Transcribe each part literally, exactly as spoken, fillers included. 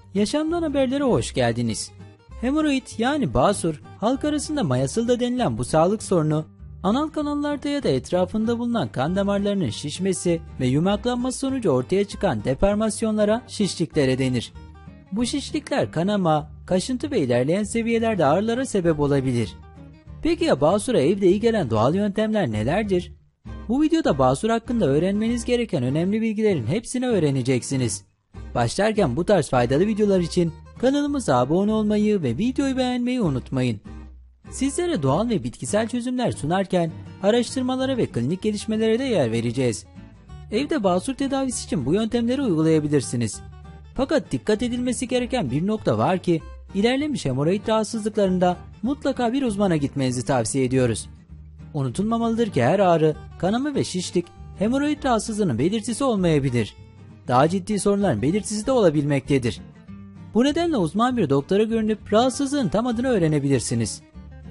Yaşamdan haberlere hoş geldiniz. Hemoroid yani basur, halk arasında mayasılda denilen bu sağlık sorunu, anal kanallarda ya da etrafında bulunan kan damarlarının şişmesi ve yumaklanması sonucu ortaya çıkan deformasyonlara şişliklere denir. Bu şişlikler kanama, kaşıntı ve ilerleyen seviyelerde ağrılara sebep olabilir. Peki ya basura evde iyi gelen doğal yöntemler nelerdir? Bu videoda basur hakkında öğrenmeniz gereken önemli bilgilerin hepsini öğreneceksiniz. Başlarken bu tarz faydalı videolar için kanalımıza abone olmayı ve videoyu beğenmeyi unutmayın. Sizlere doğal ve bitkisel çözümler sunarken araştırmalara ve klinik gelişmelere de yer vereceğiz. Evde basur tedavisi için bu yöntemleri uygulayabilirsiniz. Fakat dikkat edilmesi gereken bir nokta var ki ilerlemiş hemoroid rahatsızlıklarında mutlaka bir uzmana gitmenizi tavsiye ediyoruz. Unutulmamalıdır ki her ağrı, kanama ve şişlik hemoroid rahatsızlığının belirtisi olmayabilir. Daha ciddi sorunların belirtisi de olabilmektedir. Bu nedenle uzman bir doktora görünüp rahatsızlığın tam adını öğrenebilirsiniz.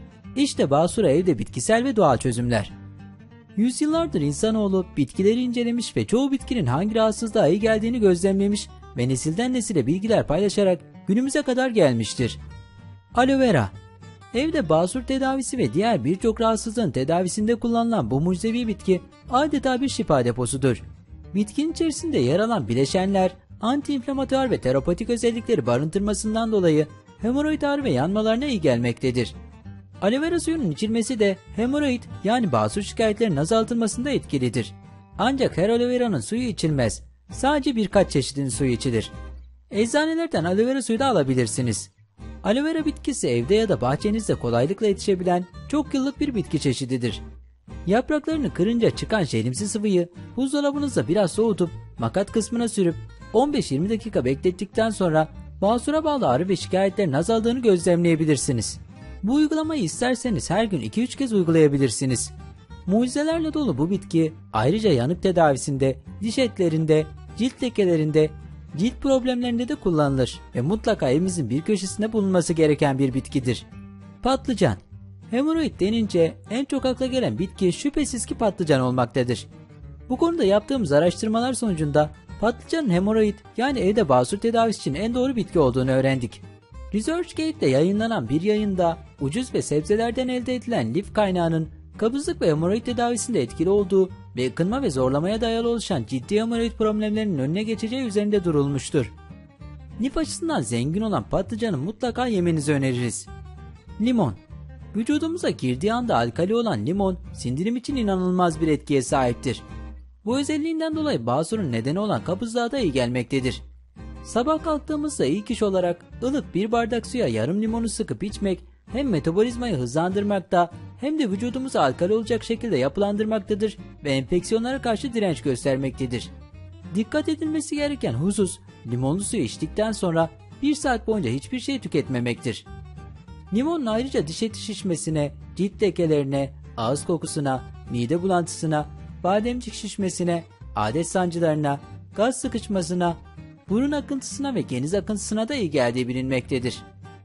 İşte basura evde bitkisel ve doğal çözümler. Yüzyıllardır insanoğlu bitkileri incelemiş ve çoğu bitkinin hangi rahatsızlığa iyi geldiğini gözlemlemiş ve nesilden nesile bilgiler paylaşarak günümüze kadar gelmiştir. Aloe vera. Evde basur tedavisi ve diğer birçok rahatsızlığın tedavisinde kullanılan bu mucizevi bitki adeta bir şifa deposudur. Bitkinin içerisinde yer alan bileşenler, anti-inflamatuar ve terapatik özellikleri barındırmasından dolayı hemoroid ağrı ve yanmalarına iyi gelmektedir. Aloe vera suyunun içilmesi de hemoroid yani basur şikayetlerinin azaltılmasında etkilidir. Ancak her aloe vera'nın suyu içilmez. Sadece birkaç çeşidin suyu içilir. Eczanelerden aloe vera suyu da alabilirsiniz. Aloe vera bitkisi evde ya da bahçenizde kolaylıkla yetişebilen çok yıllık bir bitki çeşididir. Yapraklarını kırınca çıkan jelimsi sıvıyı buzdolabınızda biraz soğutup makat kısmına sürüp on beş yirmi dakika beklettikten sonra basura bağlı ağrı ve şikayetlerin azaldığını gözlemleyebilirsiniz. Bu uygulamayı isterseniz her gün iki üç kez uygulayabilirsiniz. Mucizelerle dolu bu bitki ayrıca yanık tedavisinde, diş etlerinde, cilt lekelerinde, cilt problemlerinde de kullanılır ve mutlaka evimizin bir köşesinde bulunması gereken bir bitkidir. Patlıcan. Hemoroid denince en çok akla gelen bitki şüphesiz ki patlıcan olmaktadır. Bu konuda yaptığımız araştırmalar sonucunda patlıcanın hemoroid yani evde basur tedavisi için en doğru bitki olduğunu öğrendik. ResearchGate'de yayınlanan bir yayında ucuz ve sebzelerden elde edilen lif kaynağının kabızlık ve hemoroid tedavisinde etkili olduğu ve ıkınma ve zorlamaya dayalı oluşan ciddi hemoroid problemlerinin önüne geçeceği üzerinde durulmuştur. Lif açısından zengin olan patlıcanı mutlaka yemenizi öneririz. Limon. Vücudumuza girdiği anda alkali olan limon sindirim için inanılmaz bir etkiye sahiptir. Bu özelliğinden dolayı basurun nedeni olan kabızlığa da iyi gelmektedir. Sabah kalktığımızda ilk iş olarak ılık bir bardak suya yarım limonu sıkıp içmek hem metabolizmayı hızlandırmakta hem de vücudumuzu alkali olacak şekilde yapılandırmaktadır ve enfeksiyonlara karşı direnç göstermektedir. Dikkat edilmesi gereken husus limonlu suyu içtikten sonra bir saat boyunca hiçbir şey tüketmemektir. Limonun ayrıca diş eti şişmesine, cilt lekelerine, ağız kokusuna, mide bulantısına, bademcik şişmesine, adet sancılarına, gaz sıkışmasına, burun akıntısına ve geniz akıntısına da iyi geldiği bilinmektedir.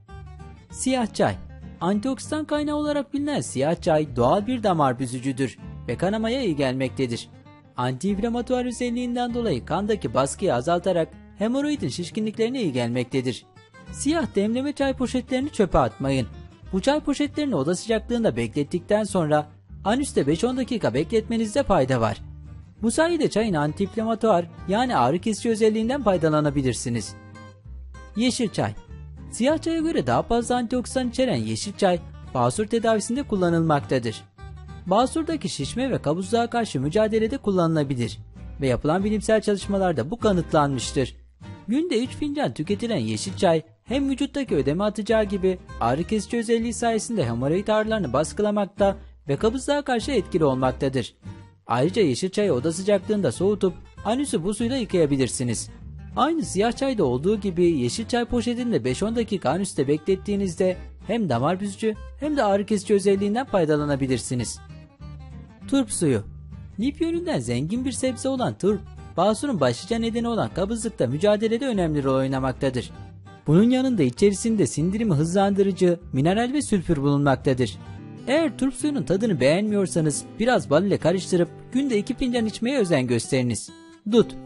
Siyah çay. Antioksidan kaynağı olarak bilinen siyah çay doğal bir damar büzücüdür ve kanamaya iyi gelmektedir. Anti-inflamatuar özelliğinden dolayı kandaki baskıyı azaltarak hemoroidin şişkinliklerine iyi gelmektedir. Siyah demleme çay poşetlerini çöpe atmayın. Bu çay poşetlerini oda sıcaklığında beklettikten sonra anüste beş on dakika bekletmenizde fayda var. Bu sayede çayın anti-inflamatuar yani ağrı kesici özelliğinden faydalanabilirsiniz. Yeşil çay. Siyah çaya göre daha fazla antioksidan içeren yeşil çay basur tedavisinde kullanılmaktadır. Basurdaki şişme ve kabızlığa karşı mücadelede kullanılabilir ve yapılan bilimsel çalışmalarda bu kanıtlanmıştır. Günde üç fincan tüketilen yeşil çay hem vücuttaki ödeme atacağı gibi ağrı kesici özelliği sayesinde hemoroid ağrılarını baskılamakta ve kabızlığa karşı etkili olmaktadır. Ayrıca yeşil çayı oda sıcaklığında soğutup anüsü bu suyla yıkayabilirsiniz. Aynı siyah çayda olduğu gibi yeşil çay poşetinde beş on dakika anüste beklettiğinizde hem damar büzücü hem de ağrı kesici özelliğinden faydalanabilirsiniz. Turp suyu. Lif yönünden zengin bir sebze olan turp, basurun başlıca nedeni olan kabızlıkta mücadelede önemli rol oynamaktadır. Bunun yanında içerisinde sindirimi hızlandırıcı, mineral ve sülfür bulunmaktadır. Eğer turp suyunun tadını beğenmiyorsanız biraz bal ile karıştırıp günde iki fincan içmeye özen gösteriniz. Dut.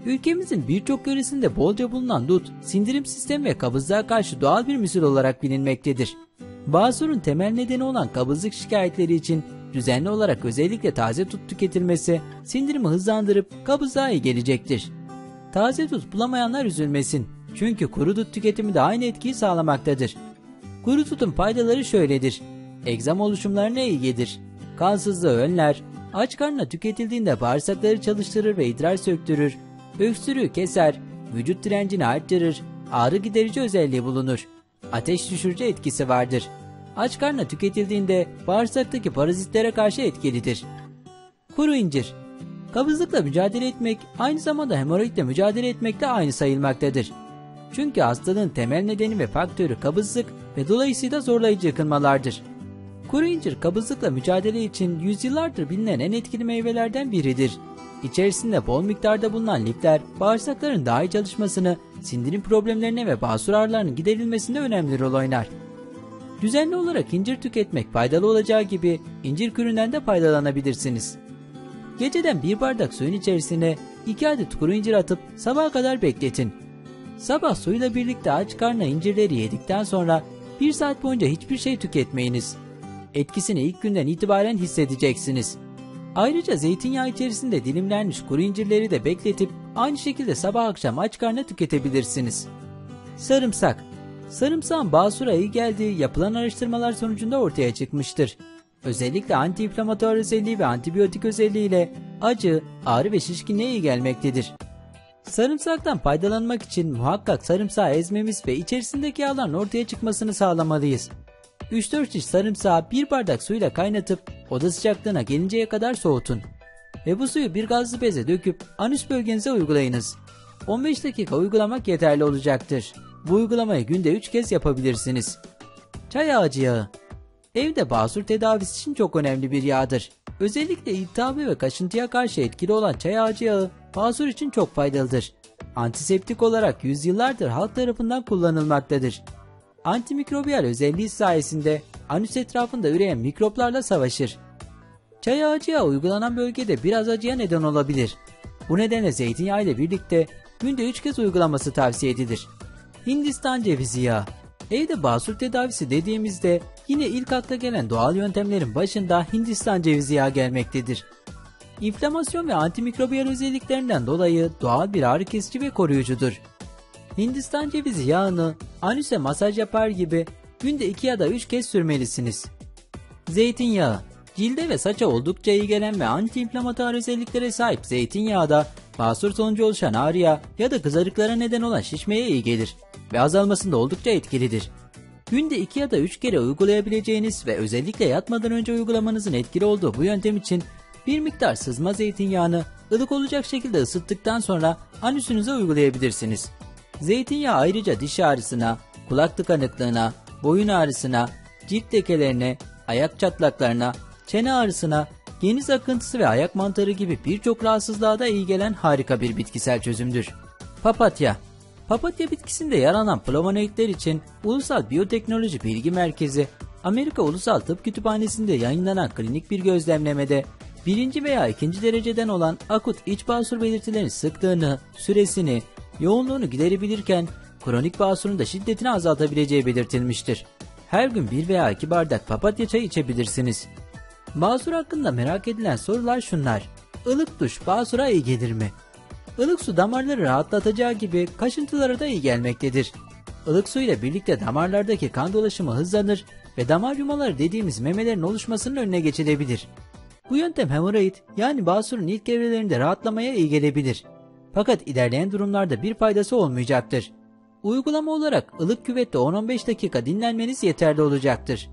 Ülkemizin birçok yöresinde bolca bulunan dut, sindirim sistemi ve kabızlığa karşı doğal bir müsil olarak bilinmektedir. Basur'un temel nedeni olan kabızlık şikayetleri için düzenli olarak özellikle taze dut tüketilmesi, sindirimi hızlandırıp kabızlığa iyi gelecektir. Taze dut bulamayanlar üzülmesin, çünkü kuru dut tüketimi de aynı etkiyi sağlamaktadır. Kuru dutun faydaları şöyledir: egzama oluşumlarına iyi gelir, kansızlığı önler, aç karnına tüketildiğinde bağırsakları çalıştırır ve idrar söktürür, öksürüğü keser, vücut direncini arttırır, ağrı giderici özelliği bulunur, ateş düşürücü etkisi vardır. Aç karnına tüketildiğinde bağırsaktaki parazitlere karşı etkilidir. Kuru incir. Kabızlıkla mücadele etmek aynı zamanda hemoroidle mücadele etmekle aynı sayılmaktadır. Çünkü hastalığın temel nedeni ve faktörü kabızlık ve dolayısıyla zorlayıcı yakınmalardır. Kuru incir kabızlıkla mücadele için yüzyıllardır bilinen en etkili meyvelerden biridir. İçerisinde bol miktarda bulunan lifler bağırsakların daha iyi çalışmasını, sindirim problemlerine ve basur ağrılarının giderilmesinde önemli rol oynar. Düzenli olarak incir tüketmek faydalı olacağı gibi incir küründen de faydalanabilirsiniz. Geceden bir bardak suyun içerisine iki adet kuru incir atıp sabaha kadar bekletin. Sabah suyla birlikte aç karnına incirleri yedikten sonra bir saat boyunca hiçbir şey tüketmeyiniz. Etkisini ilk günden itibaren hissedeceksiniz. Ayrıca zeytinyağı içerisinde dilimlenmiş kuru incirleri de bekletip aynı şekilde sabah akşam aç karnına tüketebilirsiniz. Sarımsak. Sarımsağın basura iyi geldiği yapılan araştırmalar sonucunda ortaya çıkmıştır. Özellikle anti-inflamatuar özelliği ve antibiyotik özelliğiyle acı, ağrı ve şişkinliğe iyi gelmektedir. Sarımsaktan faydalanmak için muhakkak sarımsağı ezmemiz ve içerisindeki yağların ortaya çıkmasını sağlamalıyız. üç dört diş sarımsağı bir bardak suyla kaynatıp oda sıcaklığına gelinceye kadar soğutun. Ve bu suyu bir gazlı beze döküp anüs bölgenize uygulayınız. on beş dakika uygulamak yeterli olacaktır. Bu uygulamayı günde üç kez yapabilirsiniz. Çay ağacı yağı. Evde basur tedavisi için çok önemli bir yağdır. Özellikle iltihabı ve kaşıntıya karşı etkili olan çay ağacı yağı basur için çok faydalıdır. Antiseptik olarak yüzyıllardır halk tarafından kullanılmaktadır. Antimikrobiyal özelliği sayesinde anüs etrafında üreyen mikroplarla savaşır. Çay ağacı yağı uygulanan bölgede biraz acıya neden olabilir. Bu nedenle zeytinyağı ile birlikte günde üç kez uygulaması tavsiye edilir. Hindistan cevizi yağı. Evde basur tedavisi dediğimizde yine ilk akla gelen doğal yöntemlerin başında Hindistan cevizi yağı gelmektedir. İnflamasyon ve antimikrobiyal özelliklerinden dolayı doğal bir ağrı kesici ve koruyucudur. Hindistan cevizi yağını anüse masaj yapar gibi günde iki ya da üç kez sürmelisiniz. Zeytinyağı. Cilde ve saça oldukça iyi gelen ve anti-inflamatuar özelliklere sahip zeytinyağı da basur sonucu oluşan ağrıya ya da kızarıklara neden olan şişmeye iyi gelir ve azalmasında oldukça etkilidir. Günde iki ya da üç kere uygulayabileceğiniz ve özellikle yatmadan önce uygulamanızın etkili olduğu bu yöntem için bir miktar sızma zeytinyağını ılık olacak şekilde ısıttıktan sonra anüsünüze uygulayabilirsiniz. Zeytinyağı ayrıca diş ağrısına, kulak tıkanıklığına, boyun ağrısına, cilt lekelerine, ayak çatlaklarına, çene ağrısına, geniz akıntısı ve ayak mantarı gibi birçok rahatsızlığa da iyi gelen harika bir bitkisel çözümdür. Papatya. Papatya bitkisinde yer alan flavonoidler için Ulusal Biyoteknoloji Bilgi Merkezi, Amerika Ulusal Tıp Kütüphanesi'nde yayınlanan klinik bir gözlemlemede birinci veya ikinci dereceden olan akut iç basur belirtilerinin sıklığını, süresini, yoğunluğunu giderebilirken kronik basurun da şiddetini azaltabileceği belirtilmiştir. Her gün bir veya iki bardak papatya çayı içebilirsiniz. Basur hakkında merak edilen sorular şunlar: Ilık duş basura iyi gelir mi? Ilık su damarları rahatlatacağı gibi kaşıntılara da iyi gelmektedir. Ilık su ile birlikte damarlardaki kan dolaşımı hızlanır ve damar yumaları dediğimiz memelerin oluşmasının önüne geçilebilir. Bu yöntem hemoroid yani basurun ilk evrelerinde rahatlamaya iyi gelebilir. Fakat ilerleyen durumlarda bir faydası olmayacaktır. Uygulama olarak ılık küvette on on beş dakika dinlenmeniz yeterli olacaktır.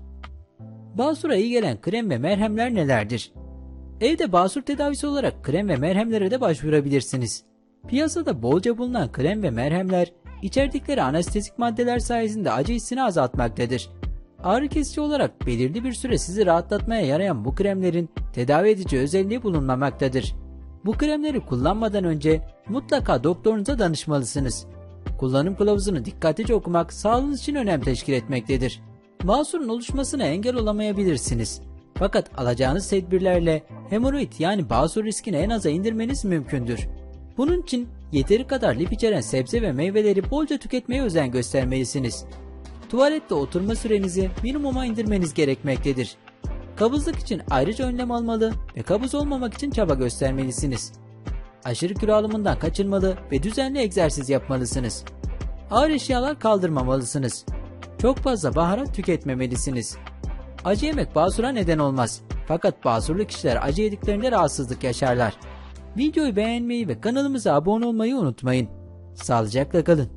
Basura iyi gelen krem ve merhemler nelerdir? Evde basur tedavisi olarak krem ve merhemlere de başvurabilirsiniz. Piyasada bolca bulunan krem ve merhemler içerdikleri anestezik maddeler sayesinde acı hissini azaltmaktadır. Ağrı kesici olarak belirli bir süre sizi rahatlatmaya yarayan bu kremlerin tedavi edici özelliği bulunmamaktadır. Bu kremleri kullanmadan önce mutlaka doktorunuza danışmalısınız. Kullanım kılavuzunu dikkatlice okumak sağlığınız için önem teşkil etmektedir. Basurun oluşmasına engel olamayabilirsiniz. Fakat alacağınız tedbirlerle hemoroid yani basur riskini en aza indirmeniz mümkündür. Bunun için Yeteri kadar lif içeren sebze ve meyveleri bolca tüketmeye özen göstermelisiniz. Tuvalette oturma sürenizi minimuma indirmeniz gerekmektedir. Kabızlık için ayrıca önlem almalı ve kabız olmamak için çaba göstermelisiniz. Aşırı kilo alımından kaçınmalı ve düzenli egzersiz yapmalısınız. Ağır eşyalar kaldırmamalısınız. Çok fazla baharat tüketmemelisiniz. Acı yemek basura neden olmaz. Fakat basurlu kişiler acı yediklerinde rahatsızlık yaşarlar. Videoyu beğenmeyi ve kanalımıza abone olmayı unutmayın. Sağlıcakla kalın.